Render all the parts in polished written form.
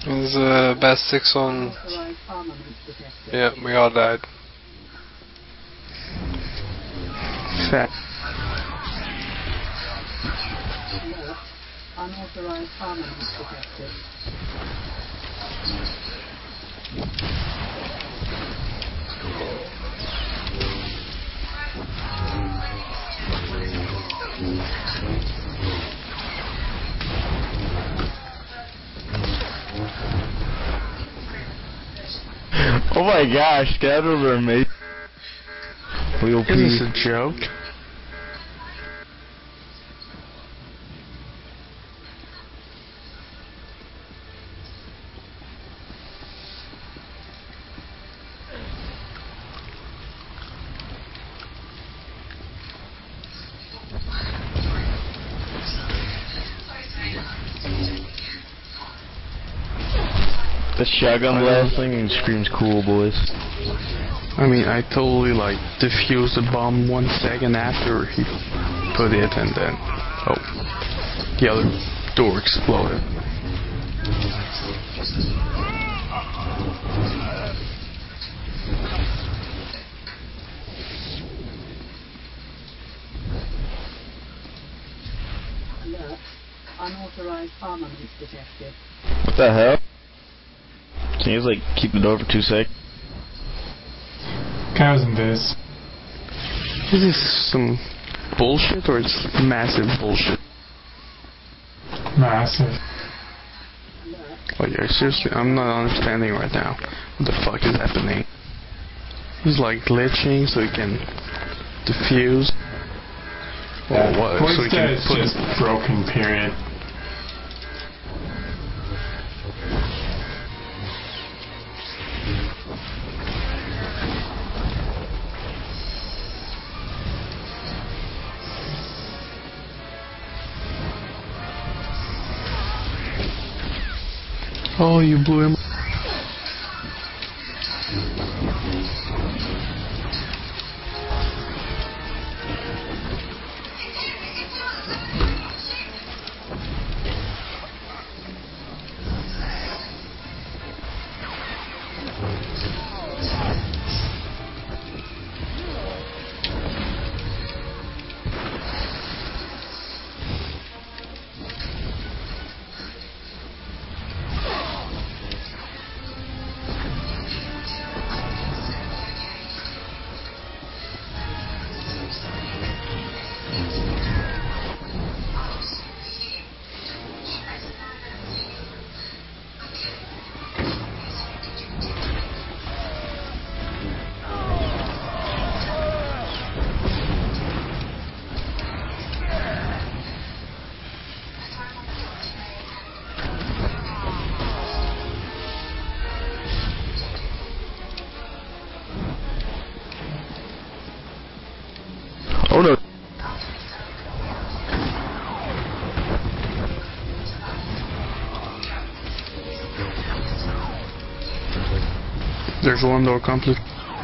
There's a best 6 on. Yeah, we all died. Fat. Unauthorized armaments detected. Oh my gosh, scatters are amazing. Is this a joke? The shotgun blast thing screams cool, boys. I mean, I totally like defused the bomb 1 second after he put it, and then the other door exploded. Alert. Unauthorized armaments detected. What the hell? Can you just like keep the door for 2 seconds? Cows and this. Is this some bullshit or it's massive bullshit? Massive. Like, seriously, I'm not understanding right now. What the fuck is happening? He's like glitching so he can defuse. Or what? Well, So he can it's put just broken, period. Oh, you blew him. Oh no. There's one door complete.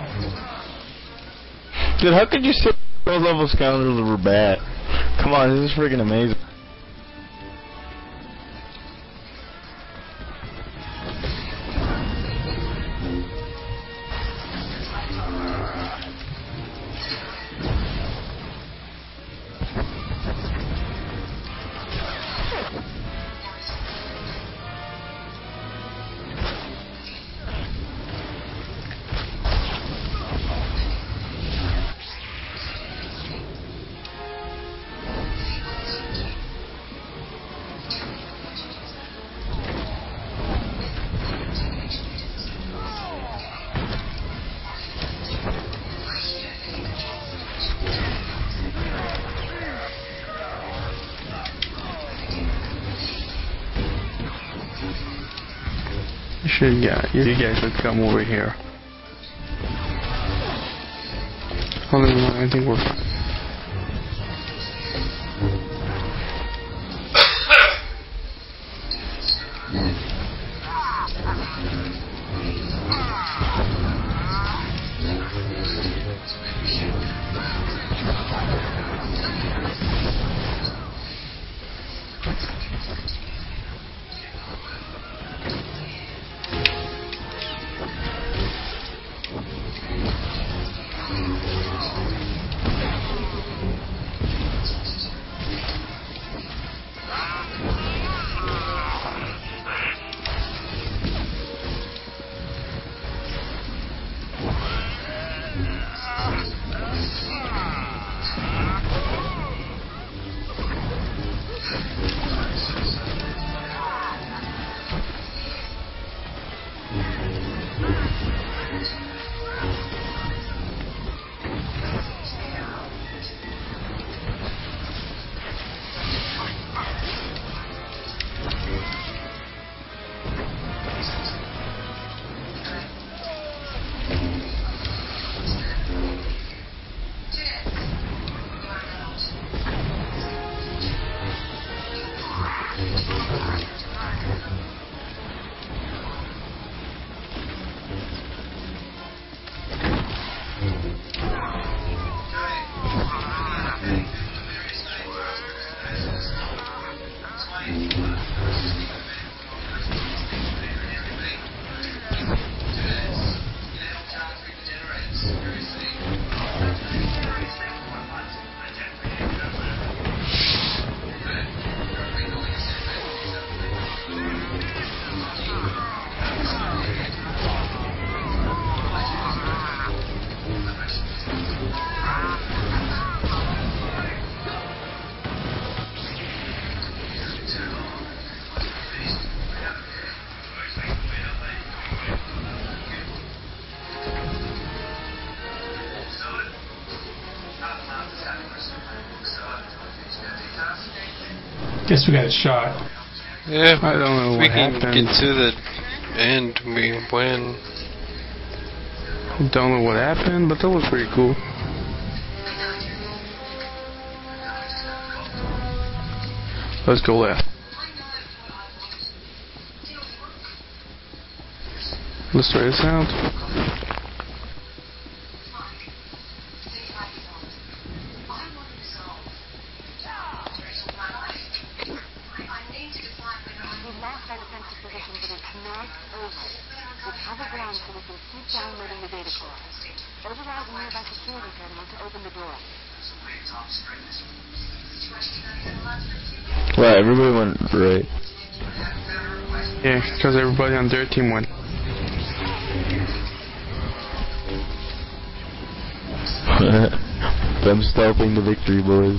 Dude, how could you say those level scoundrels were bad? Come on, this is freaking amazing. Yeah, you guys should come over here. Oh, never mind, I think we're fine. Guess we got a shot. Yeah, I don't know if what we can happened. get to the end, we win. Don't know what happened, but that was pretty cool. Let's go left. Let's try this out. We've lost our defensive position, but it's not over. Recover ground so we can keep downloading the data core. Override the nearby security terminal to open the door. Wow, everybody went right. Yeah, because everybody on their team went. Them stealthing the victory, boys.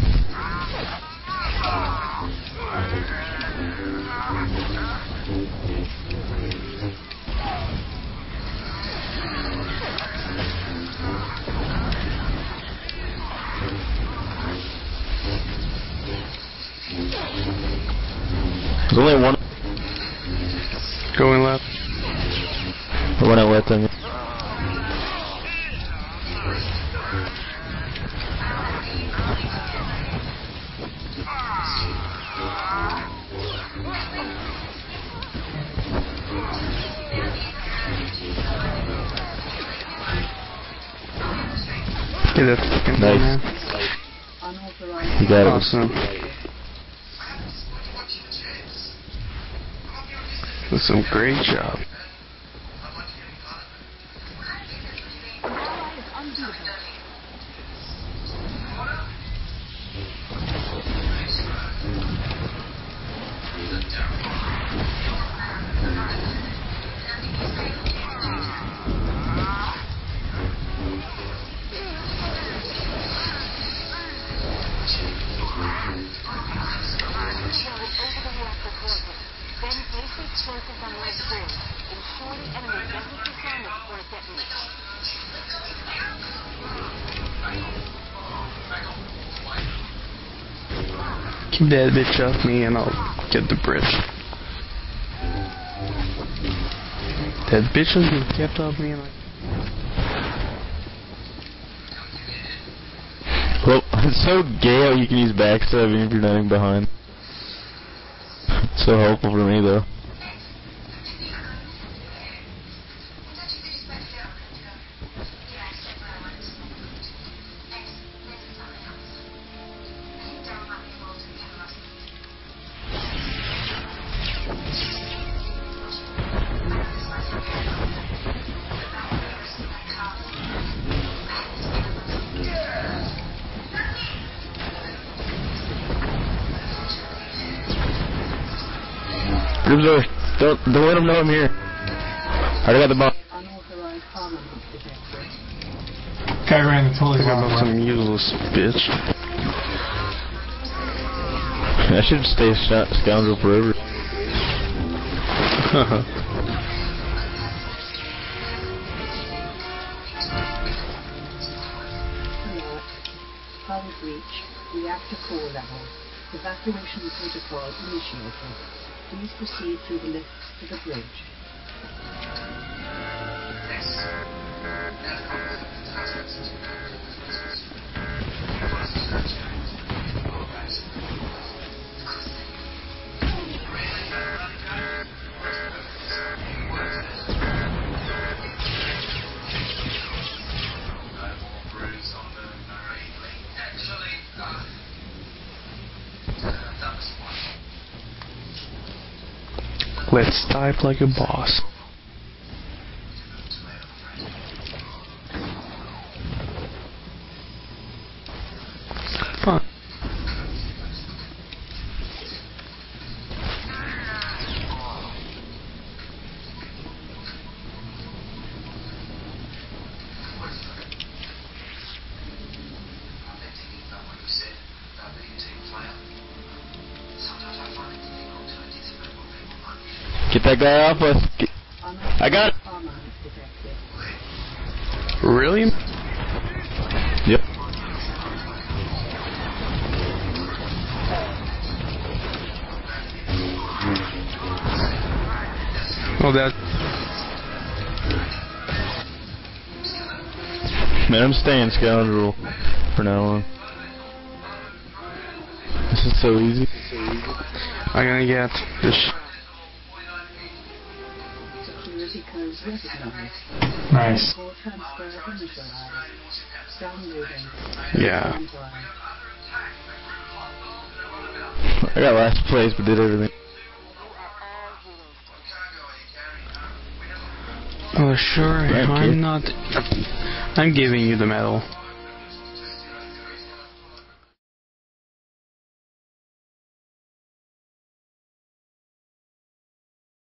There's only one. Going left. One I left, I mean. Get that fucking Nice. man. Unauthorized You got it. Awesome. That's some great job. Keep that bitch off me and I'll get the bridge. That bitch has been kept off me and I... Well, it's so gay how you can use backstabbing if you're nothing behind. So helpful for me, though. Grimsor, don't let him know I'm here. I already got the bomb. unauthorized armaments detected. Guy ran the totally Think wrong about way. some useless bitch. I should stay a scoundrel forever. Alert. Hull breach. Reactor core level. Evacuation protocol initiated. Please proceed through the lifts to the bridge. Let's type like a boss. Fun. Get that guy off us. I got it. Armor detected. Really? Yep. Oh, that. Man, I'm staying scoundrel for now on. This is so easy. I'm gonna get this. Security codes recognized. Nice. Core transfer initialized. Downloading. Yeah. I got last place, but did everything. Oh, sure. Thank you. I'm not. I'm giving you the medal.